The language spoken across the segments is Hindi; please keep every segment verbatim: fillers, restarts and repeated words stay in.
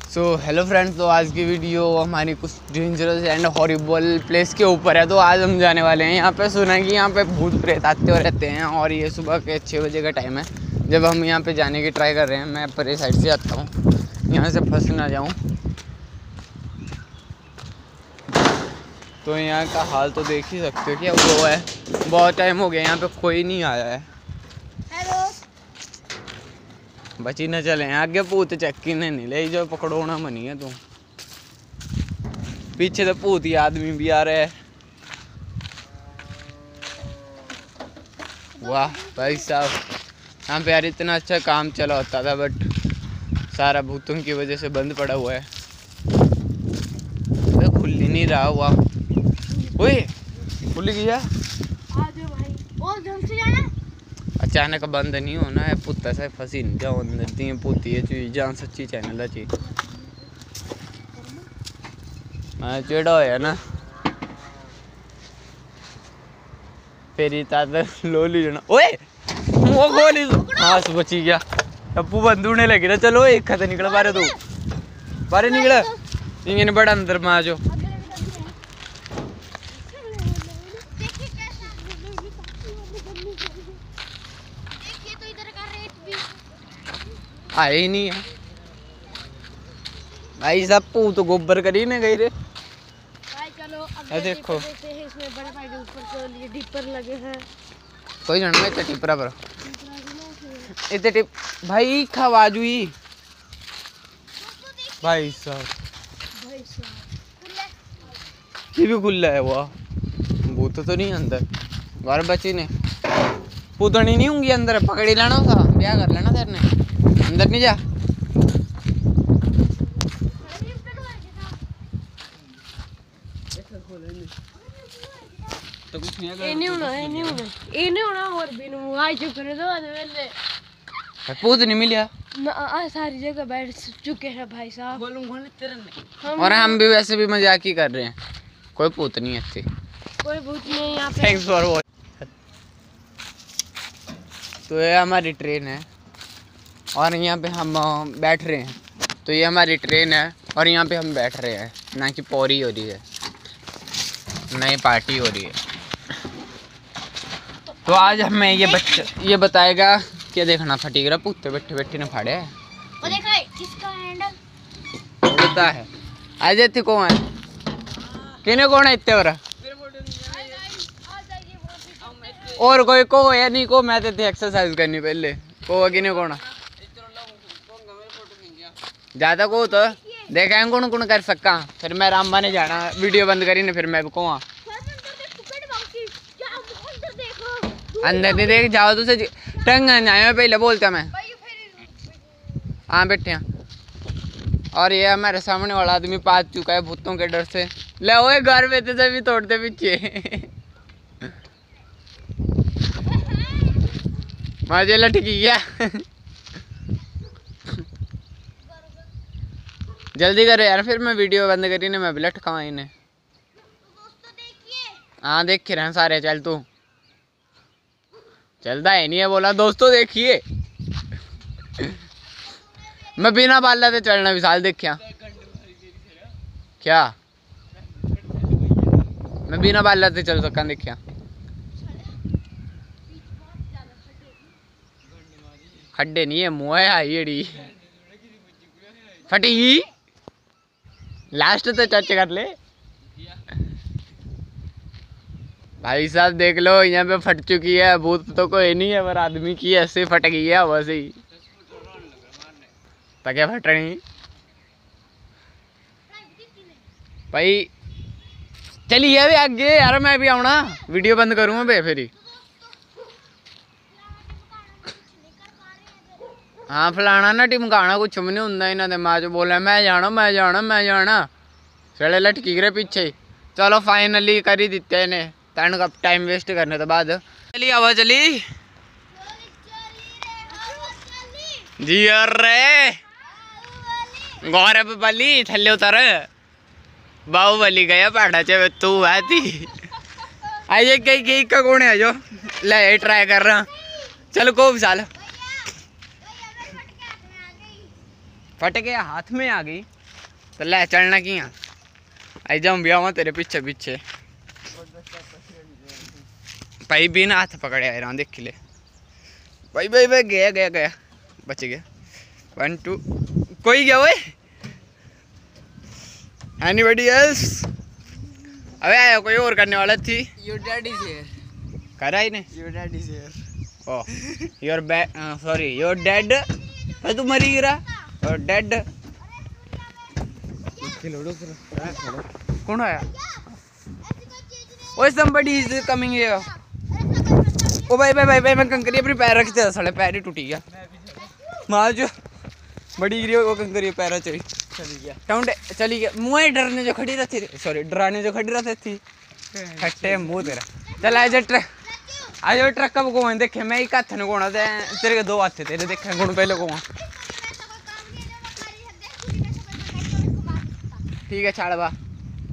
सो हेलो फ्रेंड्स, तो आज की वीडियो हमारी कुछ डेंजरस एंड हॉरिबल प्लेस के ऊपर है। तो आज हम जाने वाले हैं यहाँ पे। सुना है कि यहाँ पे भूत प्रेत आते और रहते हैं और ये सुबह के छः बजे का टाइम है जब हम यहाँ पे जाने की ट्राई कर रहे हैं। मैं परे साइड से आता हूँ, यहाँ से फंस ना जाऊँ। तो यहाँ का हाल तो देख ही सकते हो, क्या वो है। बहुत टाइम हो गया यहाँ पे कोई नहीं आया है। बची न चले आगे भूत चक्की ने नहीं ले जो पकड़ोना मनी है तू। पीछे तो भूत ही आदमी भी आ रहे हैं। वाह भाई साहब, यहाँ पे यार इतना अच्छा काम चला होता था बट सारा भूतों की वजह से बंद पड़ा हुआ है। तो खुल ही नहीं रहा। वाह ओए खुल गया। अचानक बंद नहीं होना है। पुत्ता से फंसी नहीं जाओ अंदर दी पुती है चीज जान सच्ची चैनल अच्छी मैं चिड़ा होया ना फिर लो ली जाना। ओए वो गोली हाँ बची गया। अप्पू बंद उड़ने लगी ना। चलो एक खत निकल बारे तू बारे निकल इंजन बड़ा अंदर में आ जाओ। आए ही नहीं है भाई साहब। पू तो गोबर करी ने गई रे भाई। चलो अब देखो इसमें बड़े भाई के ऊपर तो ये डिपर लगे हैं। कोई जन में टिपरा पर इतने टिप भाई खवाजू ही भाई साहब। भाई साहब ये भी खुला है। वाह भूत तो नहीं अंदर। बार बची ने पूतनी नहीं होंगी अंदर। पकड़ी लेना था ब्याह कर लेना तेरे ने। अंदर नहीं जा। तो कुछ नहीं ये नहीं होना ये नहीं होना ये नहीं होना। और भी नु आई चुप करे तो आज वेले पूत नहीं मिला ना आ सारी जगह बैठ चुके हैं भाई साहब। बोलूंगा तेरे ने। और हम भी वैसे भी मजाक ही कर रहे हैं। कोई पूत नहीं है थी। कोई भूत नहीं यहाँ पे। Thanks for watching. तो ये हमारी ट्रेन है और यहाँ पे हम बैठ रहे हैं। तो ये हमारी ट्रेन है और यहाँ पे हम बैठ रहे हैं, ना कि पौरी हो रही है नई पार्टी हो रही है। तो आज हमें ये बच्चा ये बताएगा क्या देखना फटी गिरा पुत्ते बैठे बैठे ने फाड़े है। वो देखा है किसका हैंडल पता है आज इतने कौन है किने कौन है इतने और और कोई को या नहीं को मैं तो एक्सरसाइज करनी पहले को किने कौन ज्यादा को तो देखा कौन कौन कर सका। फिर मैं रामबा ने जाना वीडियो बंद करी ने फिर मैं भी कहूँ अंदर नहीं देख जाओ तुझे टंग आया पहले बोलता मैं। हाँ बैठे हैं और ये हमारे सामने वाला आदमी पास चुका है भूतों के डर से। ले ओए घर में तो भी तोड़ते पीछे मजे लटकी गया जल्दी करो यार फिर मैं वीडियो बंद करी ना मैं भी लटकाऊँ इन्हें। हाँ देख रहे हैं सारे। चल तू चलता है नहीं है बोला दोस्तों देखिए मैं बिना बाला से चलना विशाल देखिया क्या मैं बिना बाला से चल सका देखिया। खड्डे नहीं है मुँह है हाईड़ी फटी लास्ट तो चर्च कर ले भाई साहब। देख लो यहाँ पे फट चुकी है। भूत तो कोई नहीं है पर आदमी की ऐसे फट गई है वैसे ही तो क्या फट रही भाई। चलिए अभी आगे यार मैं भी आना वीडियो बंद करूँगा बे फिर। हाँ फलाना ना टिमकाना कुछ भी नहीं होंगे इन्होंने। मैं जो बोला मैं जाना मैं जाना मैं जाना सड़े लटकी गए पीछे। चलो फाइनली कर ही दिते इन्हें तन का टाइम वेस्ट करने तो बाद। चली हवा चली जी रे गौरव बली थले उतर बाहुबली गया पहाड़ा चे तू आती आइए कई कई का कौन है जो ले ट्राई कर रहा। चल को विशाल फट गया हाथ में आ गई। तो ले चलना की यहाँ आई जाऊँ भी आवा तेरे पीछे पीछे भाई बिना हाथ पकड़े आ रहा देख ले भाई भाई भाई गया गया गया बच गया वन टू कोई गया वो एनीबॉडी एल्स अबे आया कोई और करने वाला थी योर डैड इज हियर करा ही नहीं your dad is here oh your bad sorry your dad भाई तू मरी गिरा योर डैड कौन आया ओए समबडी इज कमिंग हियर ओ भाई भाई भाई भाई मैं कंकरी अपनी पैर रखते था साले पैर ही टूटी गया मार जो बड़ी गिरी वो कंकरी पैर चली चली गया टाउंडे चली गया मुँह डरने जो खड़ी रहती थी सॉरी डराने जो खड़ी रहती थी खट्टे मुँह तेरा चल आ जा ट्रक आ जाओ ट्रक कब को देखे मैं एक हाथ ने कोना ते तेरे के दो हाथ थे तेरे देखे गुण पहले को ठीक है छाड़ बा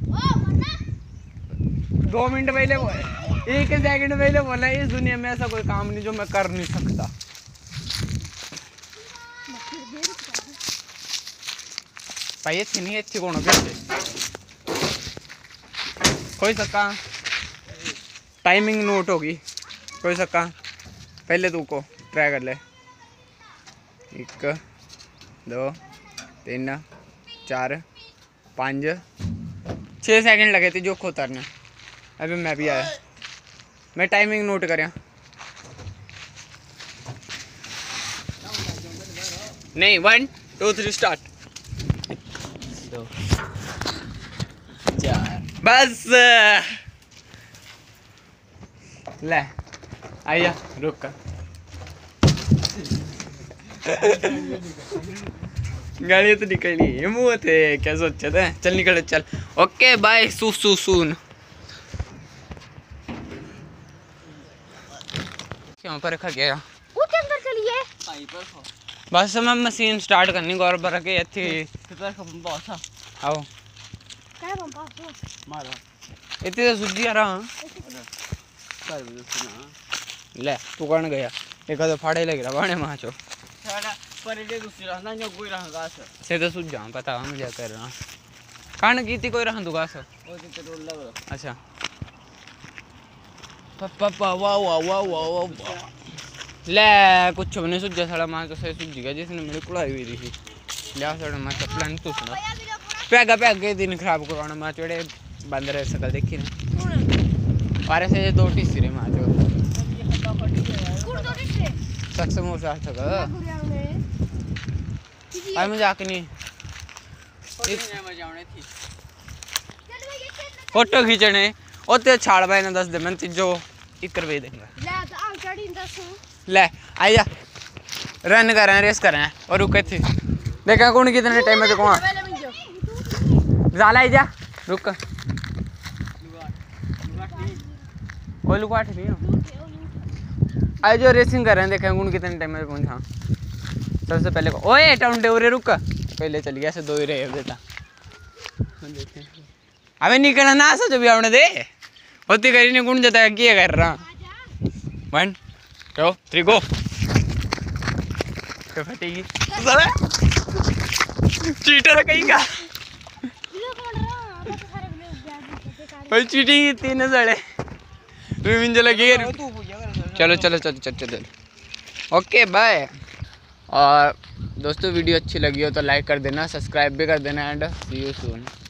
दो मिनट पहले एक सेकंड पहले बोला इस दुनिया में ऐसा कोई काम नहीं जो मैं कर नहीं सकता भाई अच्छी नहीं अच्छी कौन कोई सका टाइमिंग नोट होगी कोई सका पहले तू को ट्राई कर ले एक दो तीन चार पाँच छः सेकंड लगे थे जो को उतरने अभी मैं भी आया मैं टाइमिंग नोट करें नहीं वन टू थ्री स्टार्ट दो चार बस ले आइया रुक कर गाड़ी तो निकली मुँह थे क्या सोचे थे चल निकल चल ओके बाय सू सू सून क्यों पर रखा गया उसके अंदर चलिए आई पर हो बस मैं मशीन स्टार्ट करनी गौर पर रखे थी कितना खपन बहुत था आओ क्या बम पास मारो इतनी तो सूझी आ रहा कर भी सुना ले तू कौन गया एक तो फाड़े लग रहा बाणे वहाँ चो सारा पर ये दूसरी रहना जो कोई रहा गास से तो सूझ जाऊँ पता मुझे कर रहा कान की थी कोई रहा दुका से वो तो रोल लग अच्छा पापा वाह वाह वाह वाह वाह ले कुछ भी नहीं सूझा साड़ा माँ तो सही सूझ गया जिसने मेरी कुड़ाई हुई थी लिया साड़ा माँ चप्पल तू सुना पैगा पैगे दिन खराब करवाना माँ चोड़े बंद रहे सकल देखी ना अरे से दो टीसी रे माँ चो सच में साथ सका आई मजाक नहीं फोटो खींचने ओते छाड़ भाई ने दस दे मैं तीजो एक रुपये देंगे ले आई जा रन कर रहे हैं रेस कर रहे हैं और रुके थे देखा कौन कितने टाइम में कौन जाला आई जा रुक कोई लुकाट नहीं हो आई जो रेसिंग कर रहे हैं देखा कौन कितने टाइम में पहुंचा सबसे पहले को ओए टाउंडे उरे रुक पहले चल गया से दो ही रहे बेटा अबे निकलना ना सा जो भी आपने दे होती करी नहीं कौन जाता है क्या कर रहा वन टू थ्री गो तो फटेगी चीटर कहीं का भाई चीटिंग इतनी न सड़े रुमिंज लगी चलो चलो चलो चलो चलो ओके बाय और दोस्तों वीडियो अच्छी लगी हो तो लाइक कर देना सब्सक्राइब भी कर देना एंड सी यू सून।